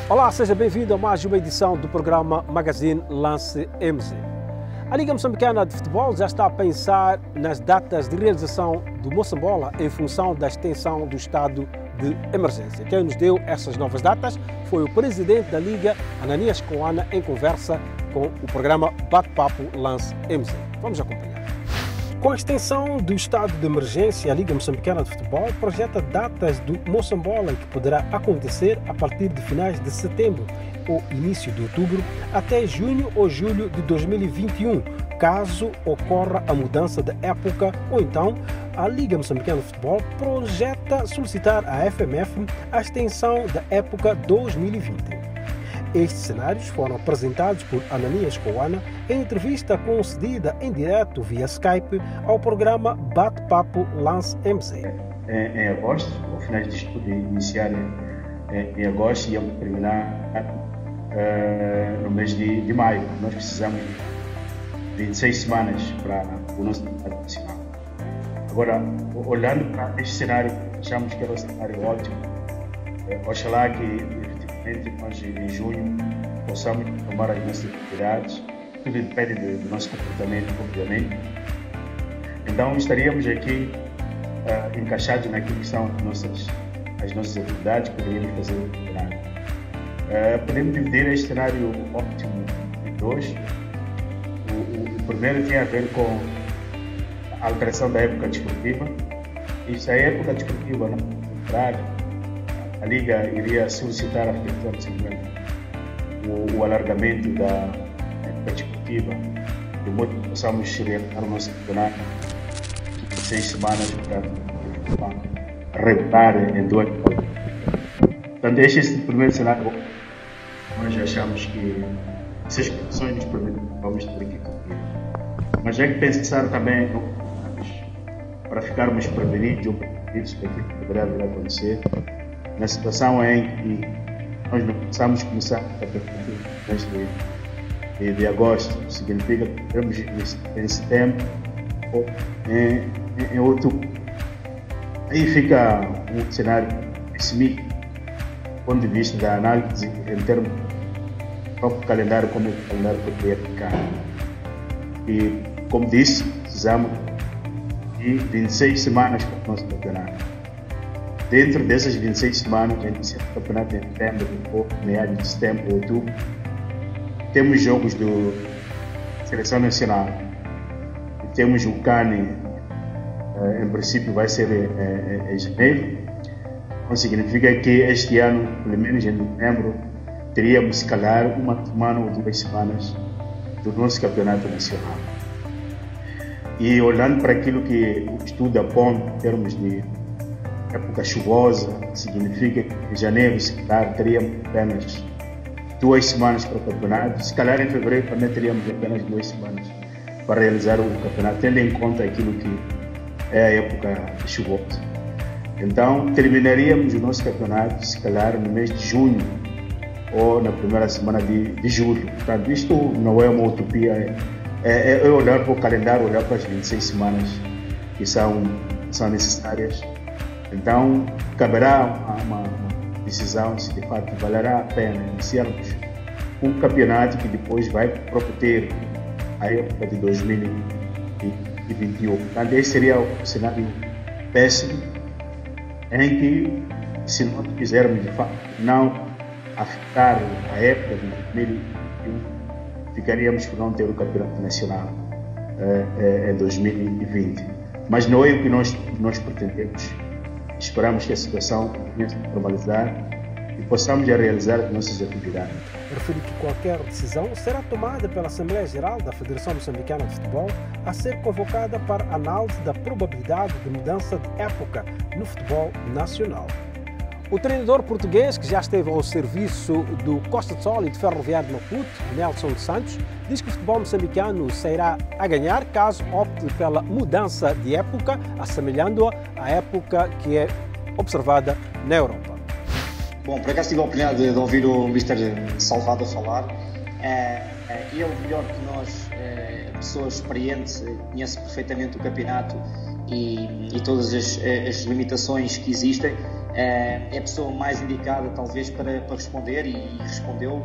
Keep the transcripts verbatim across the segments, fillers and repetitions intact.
Olá, seja bem-vindo a mais uma edição do programa Magazine Lance M Z. A Liga Moçambicana de Futebol já está a pensar nas datas de realização do Moçambola em função da extensão do estado de emergência. Quem nos deu essas novas datas foi o presidente da Liga, Ananias Coana, em conversa com o programa Bate-Papo Lance M Z. Vamos acompanhar. Com a extensão do estado de emergência, a Liga Moçambicana de Futebol projeta datas do Moçambola que poderá acontecer a partir de finais de setembro ou início de outubro até junho ou julho de dois mil e vinte e um, caso ocorra a mudança de época, ou então a Liga Moçambicana de Futebol projeta solicitar à F M F a extensão da época dois mil e vinte. Estes cenários foram apresentados por Ananias Coana em entrevista concedida em direto via Skype ao programa Bate-Papo Lance M Z. Em, em agosto, o finais de estudo iniciar em, em agosto e iam terminar uh, no mês de, de maio. Nós precisamos de vinte e seis semanas para o nosso trabalho nacional. Agora, olhando para este cenário, achamos que era um cenário ótimo. Uh, oxalá que nós em junho possamos tomar as nossas atividades, tudo depende do nosso comportamento, obviamente. Então estaríamos aqui uh, encaixados naquilo que são as nossas, as nossas atividades, poderíamos fazer o cenário. Uh, podemos dividir este cenário óptimo em dois. O, o, o primeiro tem a ver com a alteração da época desportiva. E se a época desportiva não entrar, a Liga iria solicitar a Federação o, o alargamento da época desportiva, de modo que possamos realizar o nosso campeonato de seis semanas para regular em duas. Portanto, este é o primeiro cenário. Nós achamos que se as condições nos permitem, vamos ter que cumprir. Mas é que pensar também para ficarmos prevenidos ou prevenidos para aquilo que poderá vir a acontecer. Na situação em que nós não precisamos começar a partir de, de, de agosto, significa que temos em setembro ou em, em outubro. Aí fica um cenário pessimista do ponto de vista da análise em termos do próprio calendário, como o calendário poderia ficar. E, como disse, precisamos de vinte e seis semanas para o nosso campeonato. Dentro dessas vinte e seis semanas, a gente inicia o campeonato em setembro, ou meados de setembro, outubro, temos jogos do Seleção Nacional. E temos o CAN, em princípio vai ser em janeiro. Então significa que este ano, pelo menos em novembro, teríamos se calhar uma semana ou duas semanas do nosso campeonato nacional. E olhando para aquilo que o estudo aponta em termos de época chuvosa, significa que em janeiro, se calhar, teríamos apenas duas semanas para o campeonato. Se calhar, em fevereiro, também teríamos apenas duas semanas para realizar o campeonato, tendo em conta aquilo que é a época chuvosa. Então, terminaríamos o nosso campeonato, se calhar, no mês de junho ou na primeira semana de, de julho. Portanto, isto não é uma utopia, é, é olhar para o calendário, olhar para as vinte e seis semanas que são, são necessárias. Então, caberá uma, uma decisão se de fato valerá a pena iniciarmos um campeonato que depois vai prometer a época de dois mil e vinte e um. Portanto, esse seria o cenário péssimo em que, se nós quisermos de fato não afetar a época de dois mil e vinte e um, ficaríamos por não ter o campeonato nacional eh, eh, em dois mil e vinte. Mas não é o que nós, nós pretendemos. Esperamos que a situação comece a normalizar e possamos já realizar as nossas atividades. Refere que qualquer decisão será tomada pela Assembleia Geral da Federação Moçambicana de Futebol a ser convocada para análise da probabilidade de mudança de época no futebol nacional. O treinador português, que já esteve ao serviço do Costa do Sol e de Ferroviário de Maputo, Nelson dos Santos, diz que o futebol moçambicano sairá a ganhar caso opte pela mudança de época, assemelhando-a à época que é observada na Europa. Bom, por acaso tive a oportunidade de ouvir o mister Salvador falar. É, ele, melhor que nós, é, pessoas experientes, conhece perfeitamente o campeonato e, e todas as, as limitações que existem. é a pessoa mais indicada talvez para, para responder, e, e respondeu.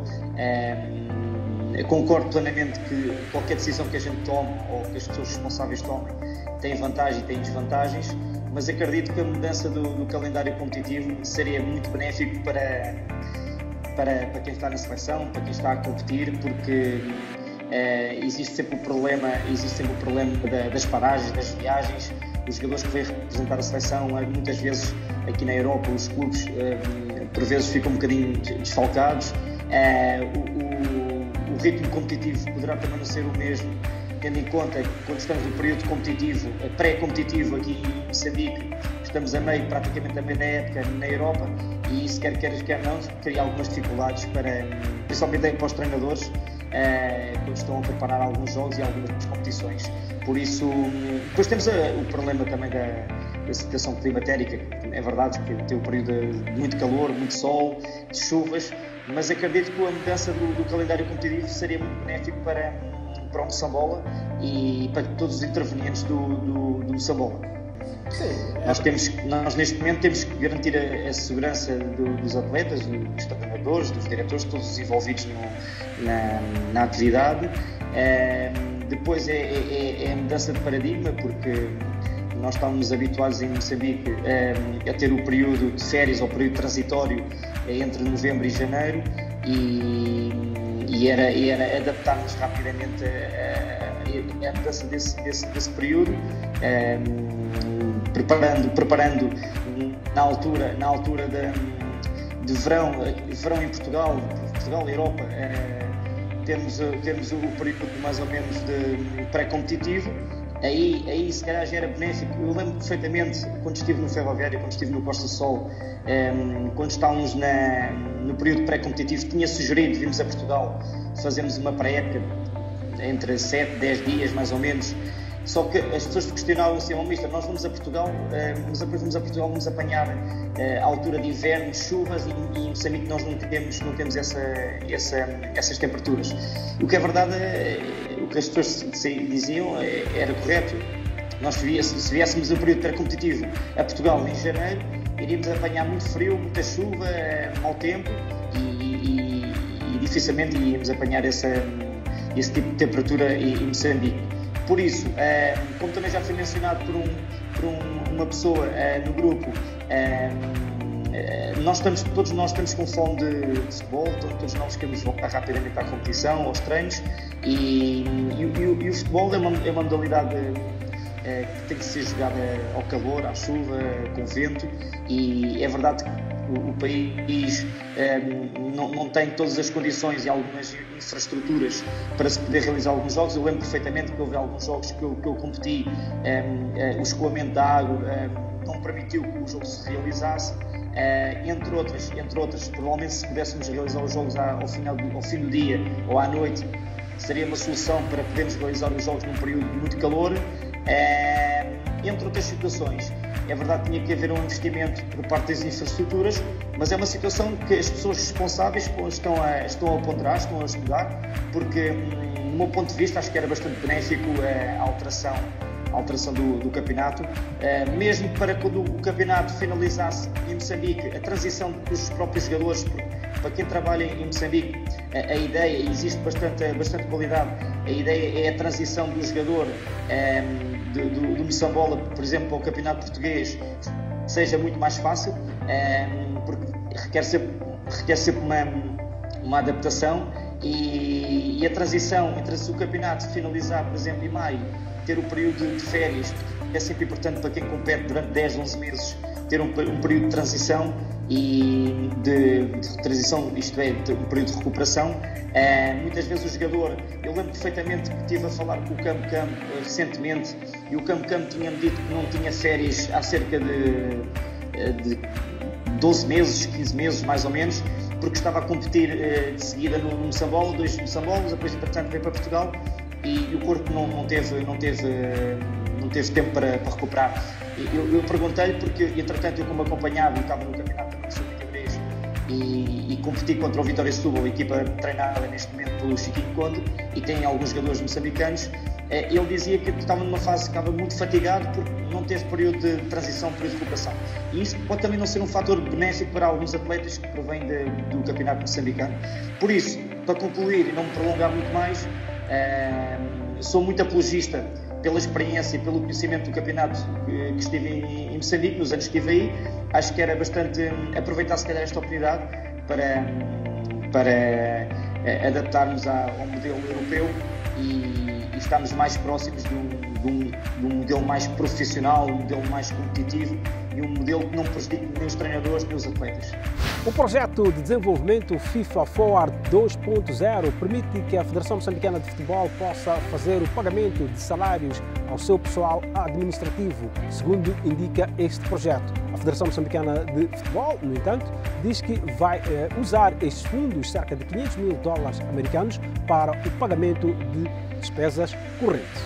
Eu concordo plenamente que qualquer decisão que a gente tome ou que as pessoas responsáveis tomem tem vantagens e tem desvantagens, mas acredito que a mudança do, do calendário competitivo seria muito benéfico para, para, para quem está na seleção, para quem está a competir, porque eh, existe sempre o problema, existe sempre o problema da, das paragens, das viagens. Os jogadores que vêm representar a seleção, muitas vezes aqui na Europa, os clubes eh, por vezes ficam um bocadinho desfalcados. Eh, o, o, o ritmo competitivo poderá também não ser o mesmo, tendo em conta que quando estamos no período competitivo, pré-competitivo aqui em Moçambique, estamos a meio, praticamente a meio da época na Europa, e isso quer quer quer não, cria algumas dificuldades, para, principalmente para os treinadores, quando estão a preparar alguns jogos e algumas competições. Por isso, depois temos a, o problema também da, da situação climatérica. É verdade que tem um período de muito calor, muito sol, de chuvas, mas acredito que a mudança do, do calendário competitivo seria muito benéfico para, para o Moçambola e para todos os intervenientes do, do, do Moçambola. Sim, é... nós, temos, nós neste momento temos que garantir a, a segurança do, dos atletas, dos treinadores, dos diretores, todos os envolvidos no, na, na atividade. É, depois é, é, é a mudança de paradigma, porque nós estávamos habituados em Moçambique a, a ter o período de férias ou o período transitório entre novembro e janeiro, e, e era, era adaptar-nos rapidamente à mudança desse, desse, desse período, um, preparando, preparando na altura, na altura de, de verão, verão em Portugal, Portugal e Europa, uh, temos, temos o período mais ou menos de pré-competitivo. Aí, aí se calhar já era benéfico. Eu lembro perfeitamente quando estive no Ferroviário, quando estive no Costa Sol, um, quando estávamos na, no período pré-competitivo, tinha sugerido virmos a Portugal, fazermos uma pré-época entre sete, dez dias mais ou menos. Só que as pessoas questionavam assim: oh, mister, nós vamos a Portugal, uh, vamos, a, vamos a Portugal, vamos apanhar uh, a altura de inverno, chuvas, e, e em Moçambique nós não temos, não temos essa, essa, essas temperaturas. O que é verdade, uh, o que as pessoas diziam uh, era correto. Nós, se viéssemos um período pré-competitivo a Portugal em janeiro, iríamos apanhar muito frio, muita chuva, uh, mau tempo, e, e, e dificilmente iríamos apanhar essa, esse tipo de temperatura em, em Moçambique. Por isso, como também já foi mencionado por, um, por um, uma pessoa no grupo, nós estamos, todos nós estamos com fome de, de futebol, todos nós queremos voltar rapidamente à competição, aos treinos, e, e, e, e o futebol é uma, é uma modalidade que tem que ser jogada ao calor, à chuva, com vento, e é verdade que o, o país um, não, não tem todas as condições e algumas infraestruturas para se poder realizar alguns jogos. Eu lembro perfeitamente que houve alguns jogos que eu, que eu competi, um, uh, o escoamento da água um, não permitiu que o jogo se realizasse, uh, entre outras, entre outras. Provavelmente, se pudéssemos realizar os jogos ao, final do, ao fim do dia ou à noite, seria uma solução para podermos realizar os jogos num período de muito calor, uh, entre outras situações. É verdade que tinha que haver um investimento por parte das infraestruturas, mas é uma situação que as pessoas responsáveis estão a, estão a ponderar, estão a estudar, porque, do meu ponto de vista, acho que era bastante benéfico a alteração, a alteração do, do campeonato, mesmo para quando o campeonato finalizasse em Moçambique, a transição dos próprios jogadores, para quem trabalha em Moçambique, a, a ideia, e existe bastante, bastante qualidade, a ideia é a transição do jogador um, do, do, do Moçambola, por exemplo, para o campeonato português, seja muito mais fácil, um, porque requer sempre, requer sempre uma, uma adaptação, e, e a transição entre o campeonato finalizar, por exemplo, em maio, ter o período de férias, é sempre importante para quem compete durante dez, onze meses, ter um, um período de transição e de, de transição, isto é, de, um período de recuperação. Uh, muitas vezes o jogador, eu lembro perfeitamente que estive a falar com o Campo Campo uh, recentemente, e o Campo Campo tinha-me dito que não tinha férias há cerca de, uh, de doze meses, quinze meses mais ou menos, porque estava a competir uh, de seguida no, no Moçambola, dois Moçambolas, depois entretanto veio para Portugal, e, e o corpo não, não teve, não teve, uh, não teve tempo para, para recuperar. Eu, eu perguntei-lhe, porque entretanto eu, como acompanhado, estava no campeonato da Sub vinte e três e, e competi contra o Vitória Setúbal, a equipa treinada neste momento pelo Chiquinho Conde, e tem alguns jogadores moçambicanos, ele dizia que estava numa fase que estava muito fatigado porque não teve período de transição, período de recuperação. E isso pode também não ser um fator benéfico para alguns atletas que provêm de, do campeonato moçambicano. Por isso, para concluir e não me prolongar muito mais, eh, sou muito apologista pela experiência e pelo conhecimento do campeonato que, que estive em, em Moçambique, nos anos que estive aí. Acho que era bastante aproveitar, se calhar, esta oportunidade para, para eh, adaptarmos ao modelo europeu e, e estarmos mais próximos de um, de, um, de um modelo mais profissional, um modelo mais competitivo e um modelo que não prejudique nem os treinadores nem os atletas. O projeto de desenvolvimento FIFA Forward dois ponto zero permite que a Federação Moçambicana de Futebol possa fazer o pagamento de salários ao seu pessoal administrativo, segundo indica este projeto. A Federação Moçambicana de Futebol, no entanto, diz que vai eh, usar estes fundos, cerca de quinhentos mil dólares americanos, para o pagamento de despesas correntes.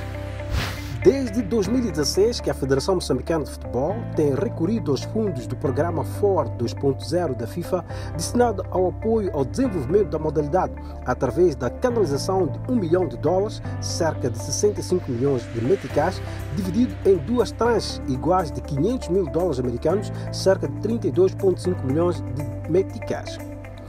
Desde dois mil e dezesseis que a Federação Moçambicana de Futebol tem recorrido aos fundos do programa Forward dois ponto zero da FIFA, destinado ao apoio ao desenvolvimento da modalidade, através da canalização de um milhão de dólares, cerca de sessenta e cinco milhões de meticais, dividido em duas tranches iguais de quinhentos mil dólares americanos, cerca de trinta e dois vírgula cinco milhões de meticais.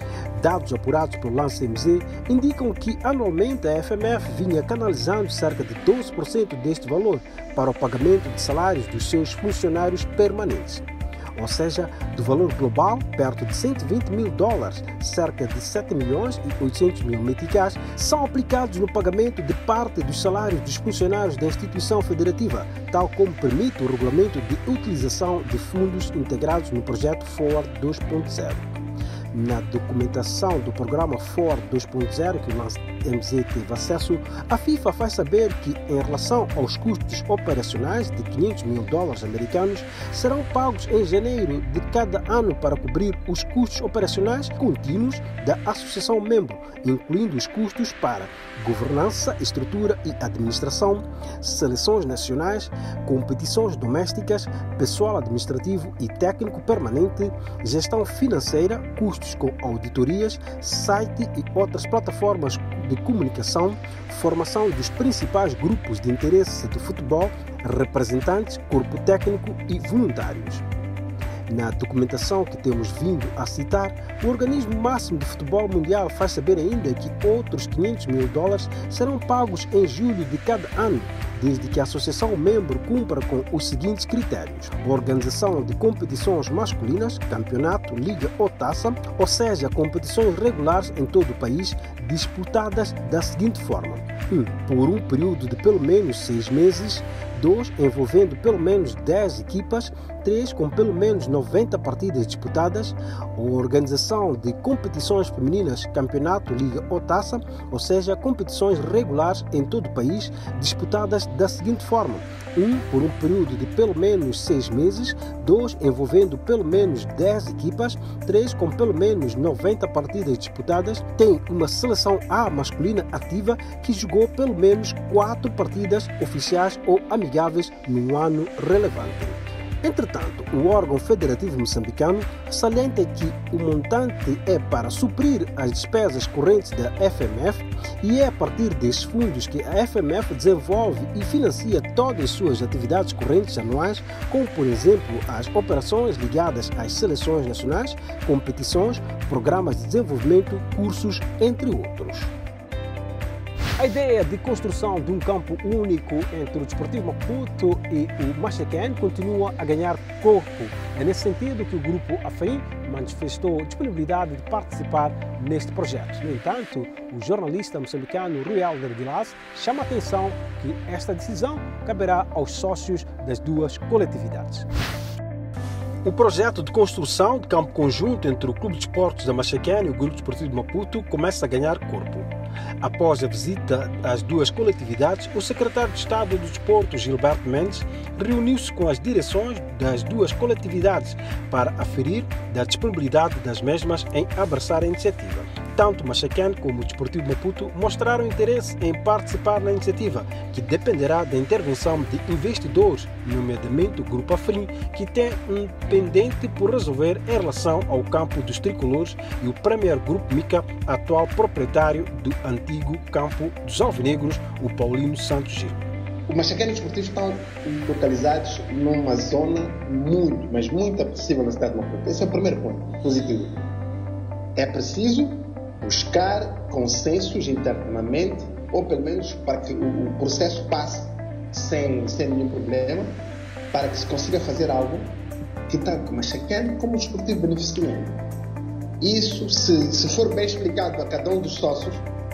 Dados apurados pelo Lance M Z indicam que anualmente a F M F vinha canalizando cerca de doze por cento deste valor para o pagamento de salários dos seus funcionários permanentes. Ou seja, do valor global, perto de cento e vinte mil dólares, cerca de sete milhões e oitocentos mil meticais, são aplicados no pagamento de parte dos salários dos funcionários da instituição federativa, tal como permite o regulamento de utilização de fundos integrados no projeto Forward dois ponto zero. Na documentação do programa Forward dois ponto zero, que o Lance M Z teve acesso, a FIFA faz saber que, em relação aos custos operacionais de quinhentos mil dólares americanos, serão pagos em janeiro de cada ano para cobrir os custos operacionais contínuos da associação membro, incluindo os custos para governança, estrutura e administração, seleções nacionais, competições domésticas, pessoal administrativo e técnico permanente, gestão financeira, custos com auditorias, site e outras plataformas de comunicação, formação dos principais grupos de interesse do futebol, representantes, corpo técnico e voluntários. Na documentação que temos vindo a citar, o organismo máximo de futebol mundial faz saber ainda que outros quinhentos mil dólares serão pagos em julho de cada ano, desde que a associação membro cumpra com os seguintes critérios: organização de competições masculinas, campeonato, liga ou taça, ou seja, competições regulares em todo o país, disputadas da seguinte forma: um. Por um período de pelo menos seis meses. dois. Envolvendo pelo menos dez equipas. três. Com pelo menos noventa partidas disputadas. A organização de competições femininas, campeonato, liga ou taça, ou seja, competições regulares em todo o país, disputadas da seguinte forma: um. Por um período de pelo menos seis meses. dois. Envolvendo pelo menos dez equipas. três. Com pelo menos noventa partidas disputadas. Tem uma seleção A masculina ativa que jogou pelo menos quatro partidas oficiais ou amigáveis num ano relevante. Entretanto, o órgão federativo moçambicano salienta que o montante é para suprir as despesas correntes da F M F e é a partir destes fundos que a F M F desenvolve e financia todas as suas atividades correntes anuais, como, por exemplo, as operações ligadas às seleções nacionais, competições, programas de desenvolvimento, cursos, entre outros. A ideia de construção de um campo único entre o Desportivo Maputo e o Machacane continua a ganhar corpo. É nesse sentido que o grupo AFAIM manifestou disponibilidade de participar neste projeto. No entanto, o jornalista moçambicano Rui Helder Vilas chama a atenção que esta decisão caberá aos sócios das duas coletividades. O projeto de construção de campo conjunto entre o Clube de Esportes da Machacane e o Grupo Desportivo de Maputo começa a ganhar corpo. Após a visita às duas coletividades, o secretário de Estado do Desporto, Gilberto Mendes, reuniu-se com as direções das duas coletividades para aferir da disponibilidade das mesmas em abraçar a iniciativa. Tanto Machaquén como o Desportivo Maputo mostraram interesse em participar na iniciativa, que dependerá da intervenção de investidores, nomeadamente o Grupo Afrim, que tem um pendente por resolver em relação ao campo dos tricolores, e o Premier Grupo Mica, atual proprietário do antigo campo dos alvinegros, o Paulino Santos Gil. Os Machaquén Desportivos estão localizados numa zona muito, mas muito apetecível na cidade de Maputo. Esse é o primeiro ponto positivo. É preciso buscar consensos internamente, ou pelo menos para que o processo passe sem, sem nenhum problema, para que se consiga fazer algo que tanto o Machaquén como o Desportivo beneficiem. Isso, se, se for bem explicado a cada um dos sócios,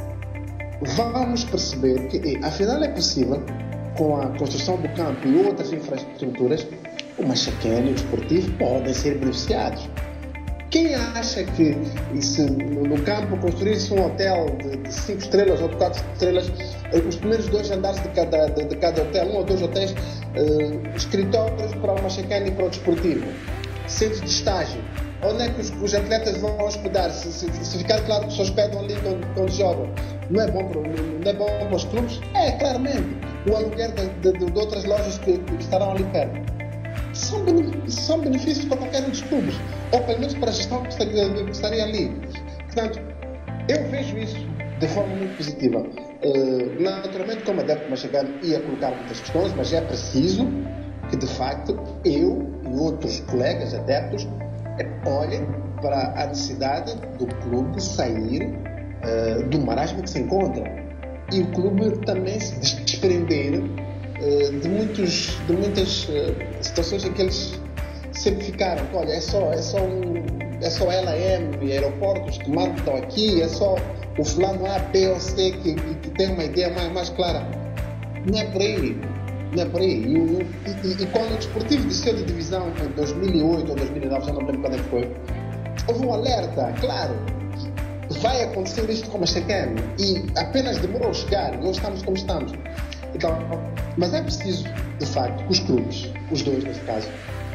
vamos perceber que, afinal, é possível, com a construção do campo e outras infraestruturas, o Machaquén e o Desportivo podem ser beneficiados. Quem acha que se no campo construir-se um hotel de cinco estrelas ou de quatro estrelas, os primeiros dois andares de cada, de, de cada hotel, um ou dois hotéis, uh, escritórios para o Machaquén e para o Desportivo, centros de estágio, onde é que os, os atletas vão hospedar? Se, se, se ficar claro que só hospedam ali quando, quando jogam, não é bom para, não é bom para os clubes? É, claramente. O aluguer de, de, de outras lojas que, que estarão ali perto. São, são benefícios para qualquer um dos clubes, ou pelo menos para a gestão que estaria, que estaria ali. Portanto, eu vejo isso de forma muito positiva. Uh, naturalmente, como adepto do Machaquén, ia colocar muitas questões, mas é preciso que, de facto, eu e outros colegas adeptos olhem para a necessidade do clube sair uh, do marasmo que se encontra, e o clube também se desprender uh, de, muitos, de muitas uh, situações em que eles sempre ficaram. Olha, é só, é só, um, é só L M, aeroportos que mandam aqui, é só o fulano A, B ou C que, que, que tem uma ideia mais, mais clara. Não é por aí. Não é por aí. E, e, e quando o Desportivo desceu de divisão em dois mil e oito ou dois mil e nove, já não lembro quando é que foi, houve um alerta, claro, vai acontecer isto com o Machaquén, e apenas demorou a chegar, e hoje estamos como estamos. Então, mas é preciso, de facto, que os clubes, os dois neste caso,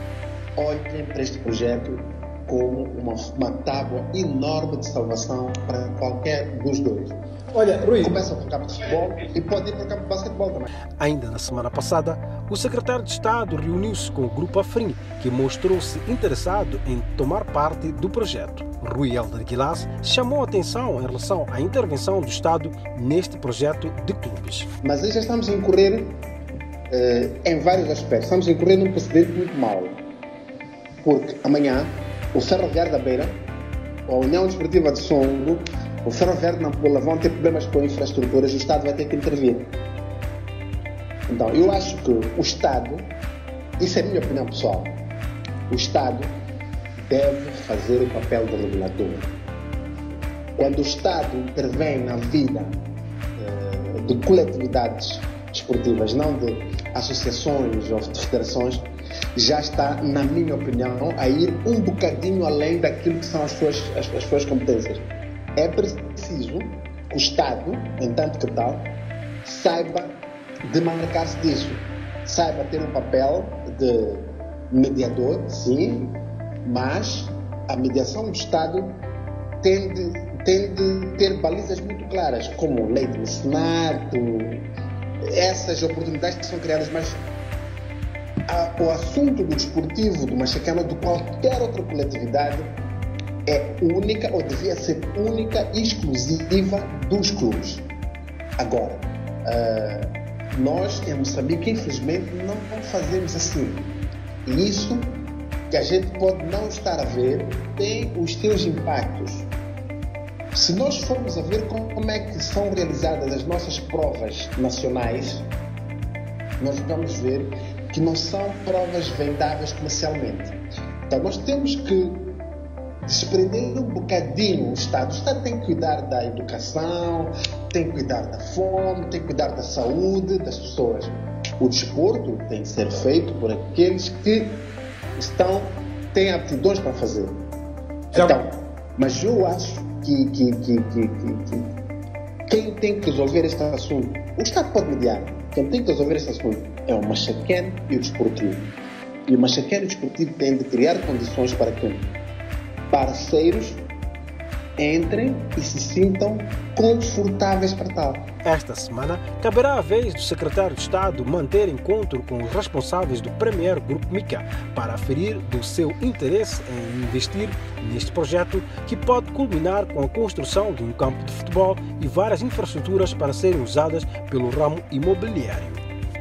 olhem para este projeto como uma, uma tábua enorme de salvação para qualquer dos dois. Olha, Rui, começa para o campo de futebol e pode ir para o campo de basquetebol também. Ainda na semana passada, o secretário de Estado reuniu-se com o Grupo Afrim, que mostrou-se interessado em tomar parte do projeto. Rui Helder Guilás chamou a atenção em relação à intervenção do Estado neste projeto de clubes. Mas aí já estamos a incorrer eh, em vários aspectos. Estamos a incorrer num precedente muito mau. Porque amanhã, o Ferroviário da Beira, a União Desportiva de Songo, o Ferroviário de Nampula vão ter problemas com infraestruturas e o Estado vai ter que intervir. Então, eu acho que o Estado, isso é a minha opinião pessoal, o Estado deve fazer o papel de regulador. Quando o Estado intervém na vida uh, de coletividades desportivas, não de associações ou de federações, já está, na minha opinião, a ir um bocadinho além daquilo que são as suas, as, as suas competências. É preciso que o Estado, entanto que tal, saiba demarcar-se disso, saiba ter um papel de mediador, sim, mas a mediação do Estado tem de, tem de ter balizas muito claras, como lei de mecenato, essas oportunidades que são criadas, mas a, o assunto do desportivo, do Machaquén ou de qualquer outra coletividade é única, ou devia ser única e exclusiva dos clubes. Agora, uh, nós em Moçambique, infelizmente, não fazemos assim. E isso que a gente pode não estar a ver tem os seus impactos. Se nós formos a ver como é que são realizadas as nossas provas nacionais, nós vamos ver que não são provas vendáveis comercialmente. Então nós temos que desprender um bocadinho o Estado. O Estado tem que cuidar da educação, tem que cuidar da fome, tem que cuidar da saúde das pessoas. O desporto tem que ser feito por aqueles que estão, têm aptidões para fazer. Já. Então, mas eu acho que, que, que, que, que, que quem tem que resolver este assunto, o Estado pode mediar, quem tem que resolver este assunto é o Machaquén e o Desportivo. E o Machaquén e o Desportivo têm de criar condições para que parceiros entrem e se sintam confortáveis para tal. Esta semana, caberá a vez do secretário de Estado manter encontro com os responsáveis do Premier Grupo Mica para aferir do seu interesse em investir neste projeto que pode culminar com a construção de um campo de futebol e várias infraestruturas para serem usadas pelo ramo imobiliário.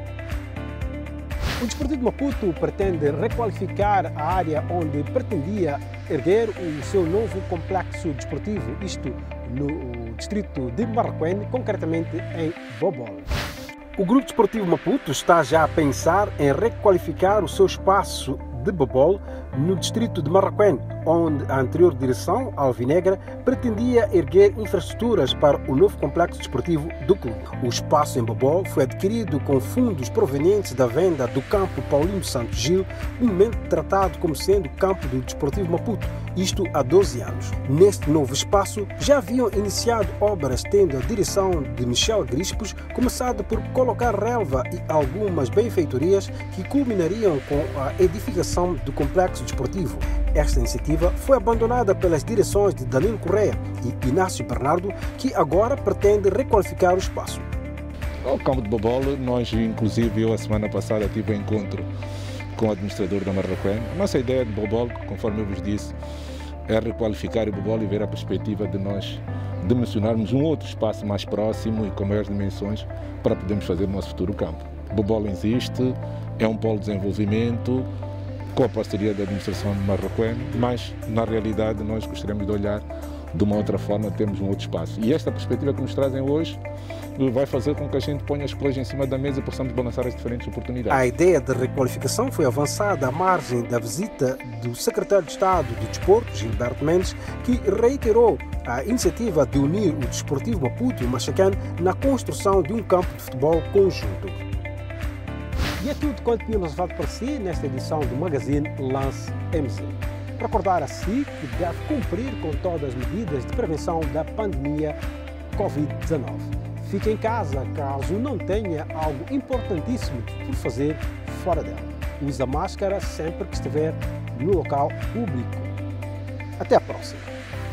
O Desportivo Maputo pretende requalificar a área onde pretendia erguer o seu novo complexo desportivo, isto no distrito de Marraquém, concretamente em Bobol. O Grupo Desportivo Maputo está já a pensar em requalificar o seu espaço de Bobol no distrito de Marraquém, onde a anterior direção alvinegra pretendia erguer infraestruturas para o novo complexo desportivo do clube. O espaço em Bobol foi adquirido com fundos provenientes da venda do campo Paulinho Santos Gil, comumente tratado como sendo campo do Desportivo Maputo, isto há doze anos. Neste novo espaço já haviam iniciado obras tendo a direção de Michel Grispos começado por colocar relva e algumas benfeitorias que culminariam com a edificação do complexo desportivo. Esta iniciativa foi abandonada pelas direções de Danilo Correia e Inácio Bernardo, que agora pretende requalificar o espaço. O campo de Bobol, nós inclusive eu a semana passada tive um encontro com o administrador da Marraquém. A nossa ideia de Bobol, conforme eu vos disse, é requalificar o Bobol e ver a perspectiva de nós dimensionarmos um outro espaço mais próximo e com maiores dimensões para podermos fazer o nosso futuro campo. Bobol existe, é um polo de desenvolvimento, com a parceria da administração de Marraquém, mas na realidade nós gostaríamos de olhar de uma outra forma, termos um outro espaço. E esta perspectiva que nos trazem hoje vai fazer com que a gente ponha as coisas em cima da mesa e possamos balançar as diferentes oportunidades. A ideia de requalificação foi avançada à margem da visita do secretário de Estado do Desporto, Gilberto Mendes, que reiterou a iniciativa de unir o Desportivo Maputo e o Machacane na construção de um campo de futebol conjunto. E é tudo quanto tínhamos falado para si nesta edição do Magazine Lance M Z. Recordar a si que deve cumprir com todas as medidas de prevenção da pandemia covid dezenove. Fique em casa caso não tenha algo importantíssimo por fazer fora dela. Use a máscara sempre que estiver no local público. Até a próxima!